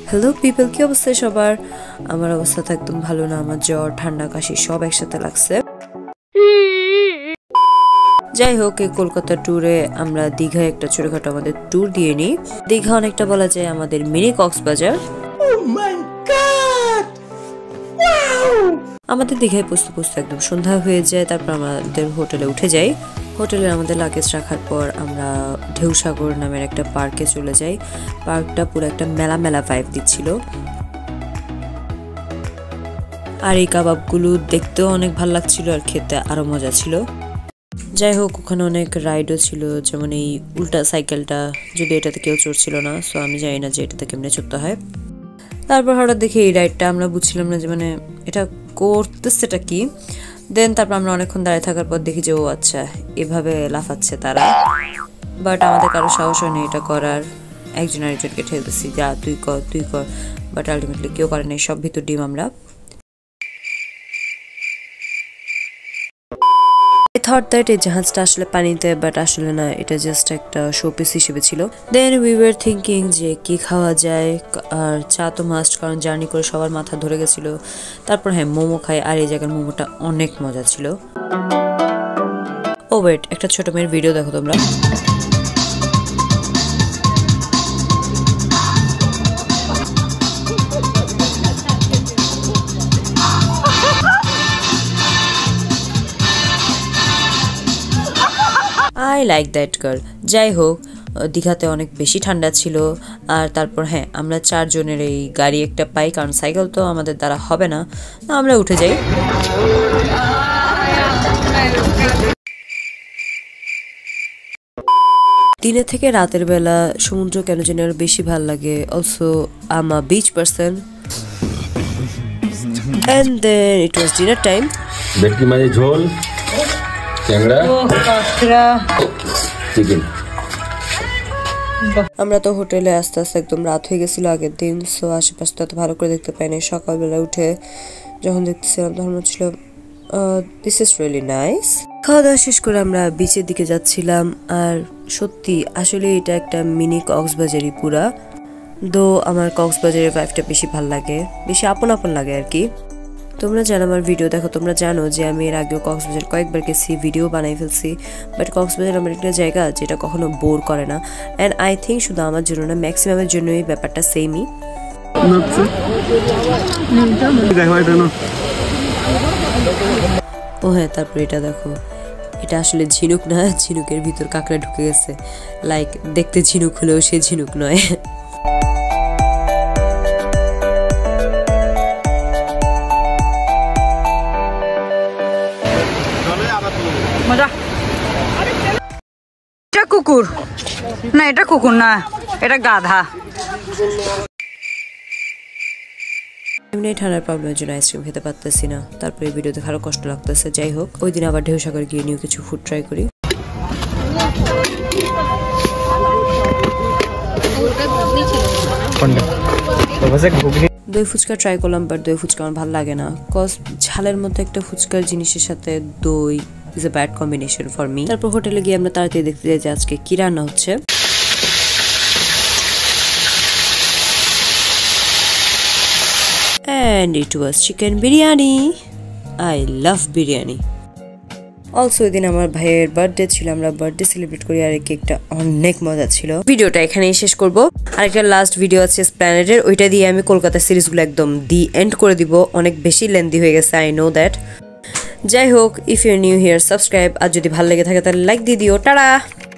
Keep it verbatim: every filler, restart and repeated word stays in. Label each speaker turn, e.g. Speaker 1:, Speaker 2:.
Speaker 1: Hello people, কি অবস্থা সবার? আমার অবস্থা তো একদম ভালো না, আমার জ্বর ঠান্ডা কাশি সব একসাথে লাগছে। যাই হোক, এই কলকাতা ট্যুরে আমরা দীঘায় একটা ছোটখাটো আমাদের ট্যুর দিয়ে নিই। দীঘা অনেকটা বলা যায় আমাদের মিনি কক্সবাজার। আমাদের দীঘায় পৌঁছতে পৌঁছতে একদম সন্ধ্যা হয়ে যায়। তারপর আমাদের হোটেলে উঠে যাই। হোটেলে আমাদের লাগেজ রাখার পর আমরা ঢেউসাগর নামের একটা পার্কে চলে যাই। পার্কটা পুরো একটা মেলা মেলা ভাইব দিচ্ছিল, আর এই কাবাবগুলো দেখতেও অনেক ভালো লাগছিল আর খেতে আরো মজা ছিল। যাই হোক, ওখানে অনেক রাইডও ছিল, যেমন এই উল্টা সাইকেলটা, যদি এটাতে কেউ চড়ছিল না, সো আমি জানি না যে এটাতে কেমনে চড়তে হয়। তারপর হঠাৎ দেখি এই রাইডটা, আমরা বুঝছিলাম না যে মানে এটা করতেছেটা কি। দেন তারপর আমরা অনেকক্ষণ দাঁড়িয়ে থাকার পর দেখি যে ও আচ্ছা এভাবে লাফাচ্ছে তারা, বাট আমাদের কারো সাহস হয়নি এটা করার। একজন আরেকজনকে ঠেলতেছি, যা তুই কর তুই কর, বাট আলটিমেটলি কেউ করে নাই, সব ভিতর ডিম আমরা। I thought that এই জাহাজটা আসলে পানিতে, বাট আসলে না, এটা জাস্ট একটা শোপিস হিসেবে ছিল। দেন উই ওয়ার থিঙ্কিং যে কি খাওয়া যায়, আর চা তো মাস্ট, কারণ জার্নি করে সবার মাথা ধরে গেছিল। তারপর হ্যাঁ, মোমো খাই, আর এই জায়গার মোমোটা অনেক মজা ছিল। ও ওয়েট, একটা ছোট মেয়ের ভিডিও দেখো তোমরা। I like that girl. যাই হোক, দীঘাতে অনেক বেশি ঠান্ডা ছিল। আর তারপর হ্যাঁ, আমরা চারজনের এই গাড়ি একটা পাই, কারণ সাইকেল তো আমাদের দ্বারা হবে না, আমরা উঠে যাই। দিনের থেকে রাতের বেলা সমুদ্র কেন যেন আরো বেশি ভালো লাগে। Also I am a beach person. And then it was dinner time.
Speaker 2: ভেটকি মাছ ঝোল, ট্যাংরা, কাঁকড়া, চিকেন।
Speaker 1: আমরা তো হোটেলে আস্তে আস্তে একদম রাত হয়ে গেছিল আগের দিন, সো আশেপাশে তো ভালো করে দেখতে পাইনি। সকালবেলা উঠে যখন দেখতেছিলাম তখন হচ্ছিল দিস ইজ রিয়েলি নাইস। খাওয়া দাওয়া শেষ করে আমরা বিচের দিকে যাচ্ছিলাম, আর সত্যি আসলে এটা একটা মিনি কক্সবাজারই পুরা। দো আমার কক্সবাজারের ভাইবটা বেশি ভাল লাগে, বেশি আপন আপন লাগে আর কি। তোমরা যারা আমার ভিডিও দেখো তোমরা জানো যে আমি এর আগেও কক্সবাজার কয়েকবার গেছি, ভিডিও বানাই ফেলছি। বাট কক্সবাজার আমার একটা জায়গা যেটা কখনো বোর করে না, অ্যান্ড আই থিঙ্ক শুধু আমার জন্য না, ম্যাক্সিমামের জন্যই ব্যাপারটা সেমই। ও হ্যাঁ, তারপর এটা দেখো, এটা আসলে ঝিনুক না, ঝিনুকের ভিতর কাঁকড়া ঢুকে গেছে। লাইক দেখতে ঝিনুক হলেও সে ঝিনুক নয়।
Speaker 3: এটা কুকুর না, এটা কুকুর না, এটা গাধা।
Speaker 1: এমনি ঠান্ডার প্রবলেমের জন্য আইসক্রিম খেতে পারতেছি না, তারপরে ভিডিও দেখে আরো কষ্ট লাগতেছে। যাই হোক, ওই দিন আবার ঢেউসাগর গিয়ে নিউ কিছু ফুড ট্রাই করি। দই ফুচকা ট্রাই করলাম, বাট দই ফুচকা আমার ভালো লাগে না, কজ ঝালের মধ্যে একটা ফুচকার জিনিসের সাথে দই is a bad combination for me. তারপর হোটেলে গিয়ে আমরা তাড়াতাড়ি দেখতে যাই যে আজকে কি রান্না হচ্ছে। And it was chicken biryani. I love biryani. Also ওই দিন আমার ভাইয়ের বার্থডে ছিল, আমরা বার্থডে সেলিব্রেট করি, আর এই কেকটা অনেক মজা ছিল। ভিডিওটা এখানেই শেষ করব। আরেকটা লাস্ট ভিডিও আছে স্প্ল্যানেডের, ওইটা দিয়ে আমি কলকাতা সিরিজগুলো একদম দি এন্ড করে দিব। অনেক বেশি লেন্দি হয়ে গেছে, আই নো দ্যাট। যাই হোক, if you new here subscribe, আর যদি ভালো লেগে থাকে তাহলে লাইক দিয়ে দিও। টাটা।